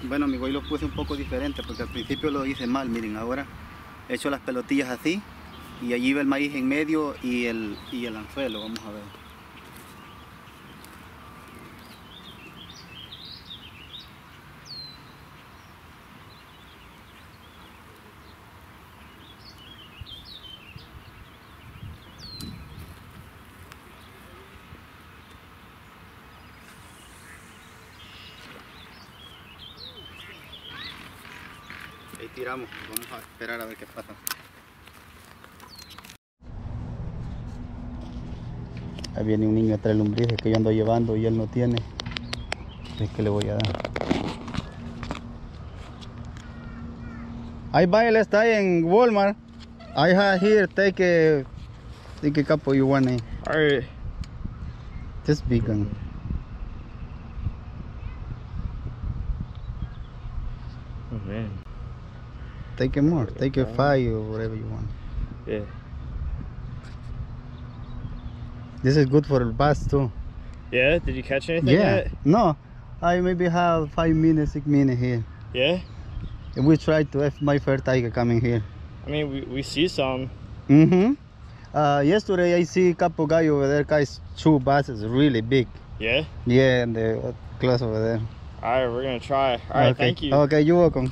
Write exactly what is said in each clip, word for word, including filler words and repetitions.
Bueno, amigo, hoy lo puse un poco diferente porque al principio lo hice mal. Miren, ahora he hecho las pelotillas así y allí va el maíz en medio y el, y el anzuelo. Vamos a ver. Ahí tiramos, vamos a esperar a ver qué pasa. Ahí viene un niño a traer lombrices que yo ando llevando y él no tiene. Es que le voy a dar. Ahí va, él está en Walmart. I have here, take a, take a couple you want. Alright. Just vegan. Oh man. Take it more, take a five or whatever you want. Yeah. This is good for the bus too. Yeah? Did you catch anything Yeah. yet? No, I maybe have five minutes, six minutes here. Yeah? And we try to have my first tiger coming here. I mean, we, we see some. Mm-hmm. Uh, yesterday I see a couple guys over there, guys, two buses, really big. Yeah? Yeah, and they're close over there. Alright, we're gonna try. Alright, Okay. thank you. Okay, you're welcome.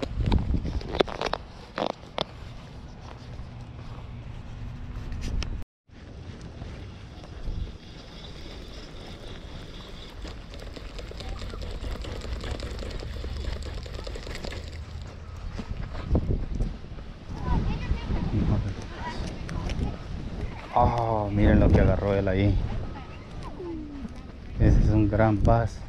Oh, miren lo que agarró él ahí. Ese es un gran bass.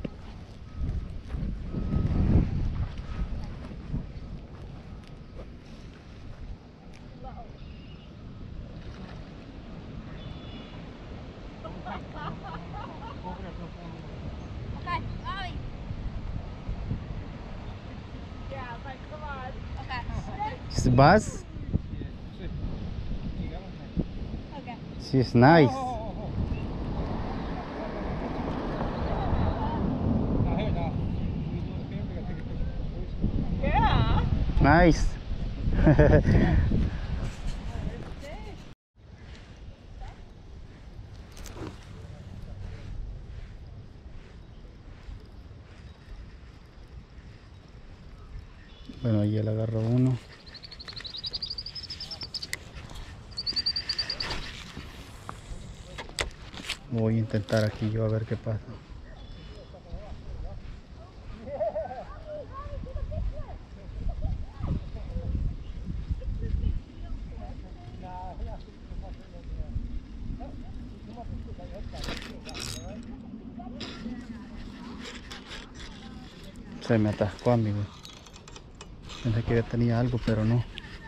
Okay, Ollie. Yeah, I was like, come on. Okay. It's a bass. Okay. She's nice. Yeah. Nice. Bueno, ahí él agarró uno. Voy a intentar aquí yo a ver qué pasa. Se me atascó, amigo. Pensé que ya tenía algo, pero no.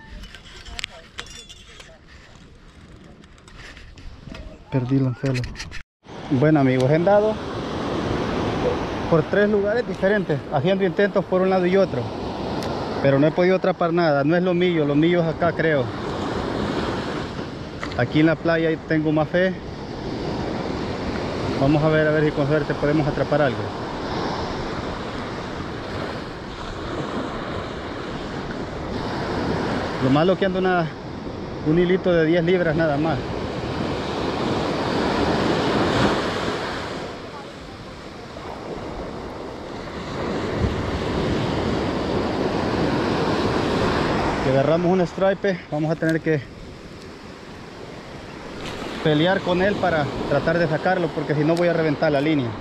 Perdí el anzuelo. Bueno, amigos, he andado por tres lugares diferentes, haciendo intentos por un lado y otro, pero no he podido atrapar nada. No es lo mío, lo mío es acá, creo. Aquí en la playa tengo más fe. Vamos a ver, a ver si con suerte podemos atrapar algo. Lo malo que ando una, un hilito de diez libras nada más. Si agarramos un stripe, vamos a tener que pelear con él para tratar de sacarlo, porque si no voy a reventar la línea.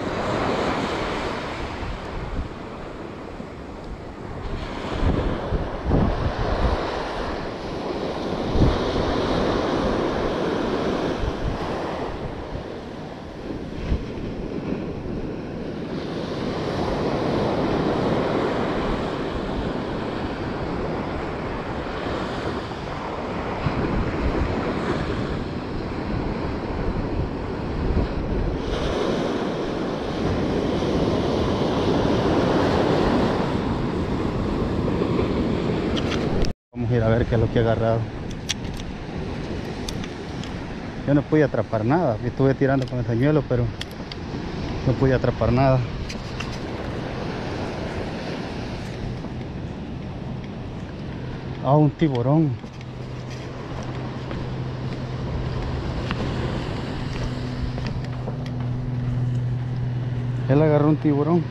Vamos a ir a ver qué es lo que he agarrado. Yo no pude atrapar nada. Estuve tirando con el señuelo, pero no pude atrapar nada. Ah, un tiburón. Él agarró un tiburón.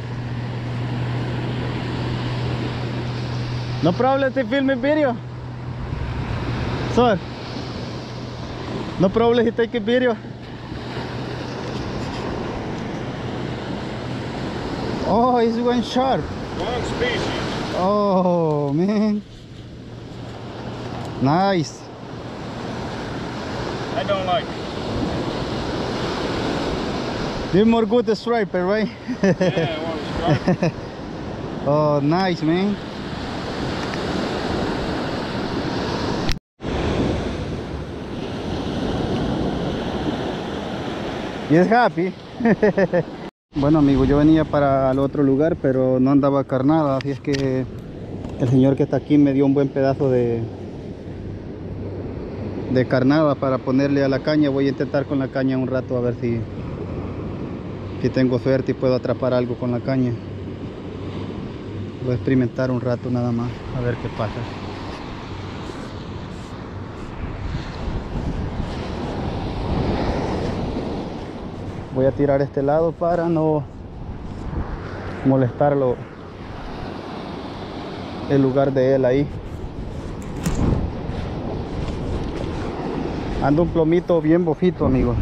No problem to film a video. Sir. No problem to take a video. Oh, it's one shark. Wrong species. Oh, man. Nice. I don't like it. They're more good the striper, right? Yeah, I want to strike. Oh, nice, man. Yes, happy. Bueno, amigo, yo venía para el otro lugar, pero no andaba carnada, así es que el señor que está aquí me dio un buen pedazo de de carnada para ponerle a la caña. Voy a intentar con la caña un rato a ver si si tengo suerte y puedo atrapar algo con la caña. Voy a experimentar un rato nada más, a ver qué pasa. Voy a tirar este lado para no molestarlo el lugar de él ahí. Anda un plomito bien bofito, amigos.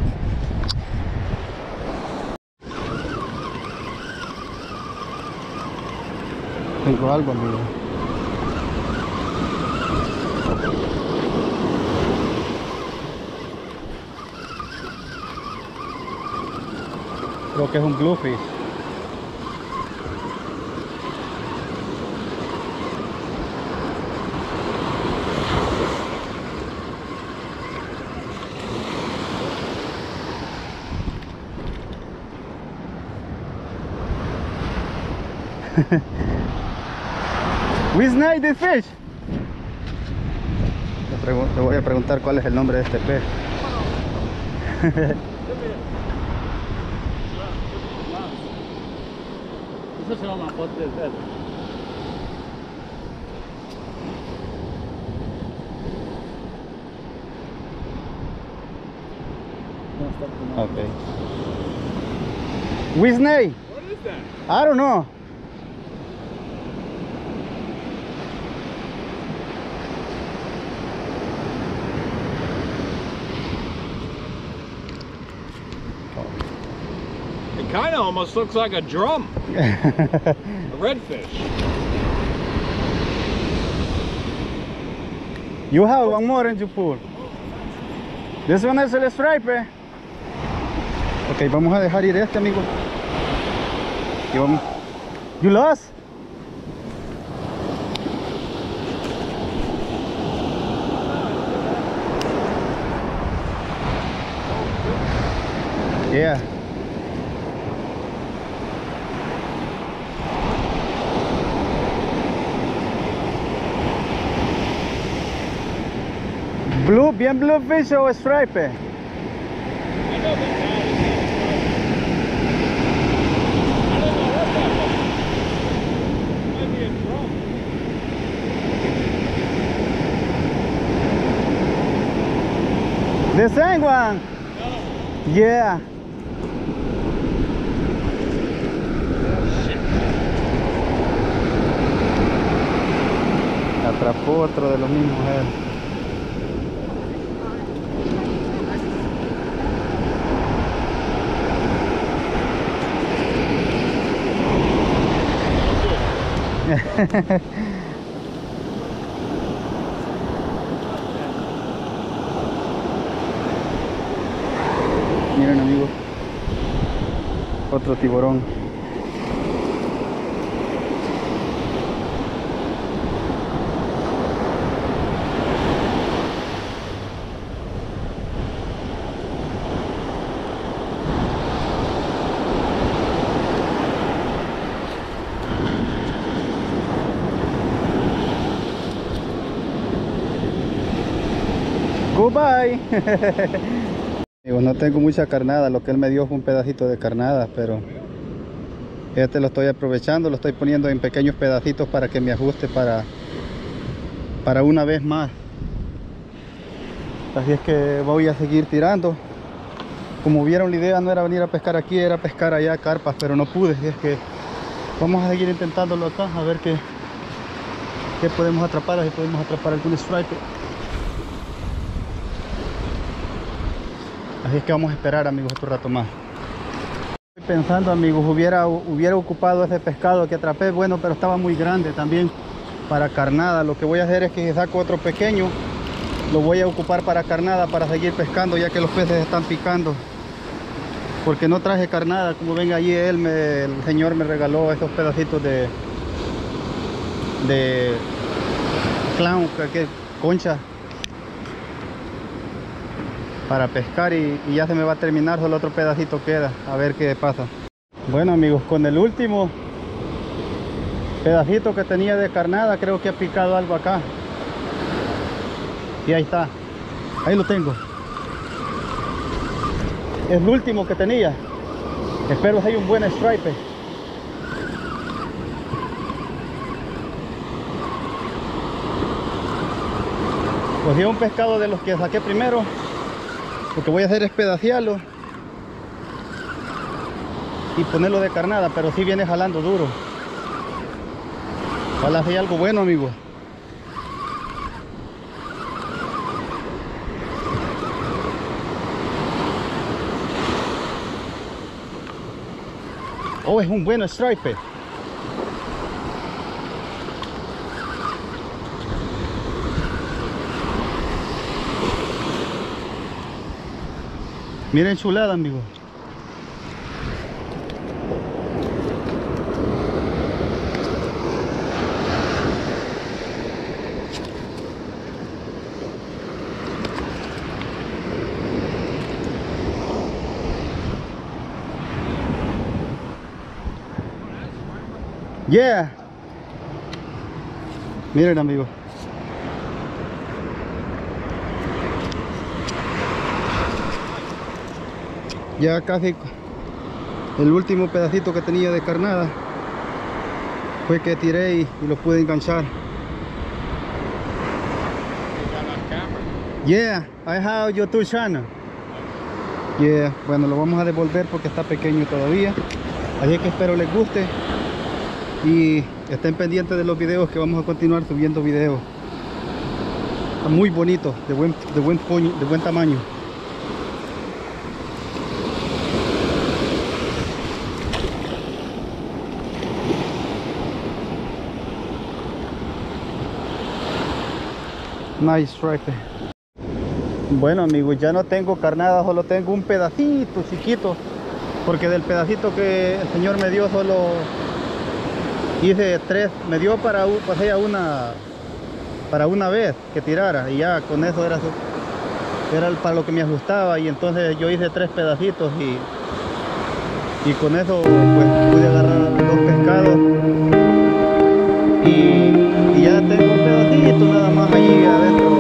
Tengo algo, amigo. Creo que es un bluefish. We snake the fish. Le, le voy a preguntar cuál es el nombre de este pez. Eso se llama pote de pelo. Okay. We snake. What is that? I don't know. It kind of almost looks like a drum. A redfish. You have one more in your pool. This one is el striper. Ok, vamos a dejar ir este, amigo. Y vamos. You lost? Yeah. Blue, bien bluefish o stripe? The same one? No. Yeah. Atrapó otro de los mismos él. Miren, amigos, otro tiburón. Goodbye. Digo, no tengo mucha carnada, lo que él me dio fue un pedacito de carnada, pero este lo estoy aprovechando, lo estoy poniendo en pequeños pedacitos para que me ajuste para, para una vez más. Así es que voy a seguir tirando. Como vieron, la idea no era venir a pescar aquí, era pescar allá carpas, pero no pude. Así es que vamos a seguir intentándolo acá, a ver qué, qué podemos atrapar, si podemos atrapar algún stripe. Así es que vamos a esperar, amigos, otro rato más. Estoy pensando, amigos, hubiera, hubiera ocupado ese pescado que atrapé, bueno, pero estaba muy grande también para carnada. Lo que voy a hacer es que si saco otro pequeño, lo voy a ocupar para carnada, para seguir pescando, ya que los peces están picando. Porque no traje carnada, como ven allí, él me, el señor me regaló esos pedacitos de de clown, que concha, para pescar, y, y ya se me va a terminar, solo otro pedacito queda, a ver qué pasa. Bueno, amigos, con el último pedacito que tenía de carnada, creo que ha picado algo acá. Y ahí está, ahí lo tengo. Es el último que tenía. Espero que haya un buen stripe. Cogí un pescado de los que saqué primero. Lo que voy a hacer es pedaciarlo y ponerlo de carnada, pero sí viene jalando duro. Ojalá sea algo bueno, amigos. Oh, es un buen stripe. Miren, chulada, amigos. Yeah. Miren, amigos. Ya casi el último pedacito que tenía de carnada fue que tiré y, y lo pude enganchar. Yeah, I have YouTube channel. Yeah, bueno, lo vamos a devolver porque está pequeño todavía. Así que espero les guste y estén pendientes de los videos, que vamos a continuar subiendo videos. Está muy bonito, de buen, de buen, puño, de buen tamaño. Nice stripe. Bueno, amigos, ya no tengo carnada, solo tengo un pedacito chiquito, porque del pedacito que el señor me dio solo hice tres, me dio para, para una para una vez que tirara, y ya con eso era, era para lo que me ajustaba, y entonces yo hice tres pedacitos y, y con eso pues pude agarrar dos pescados y, y ya tengo un pedacito nada más allí adentro.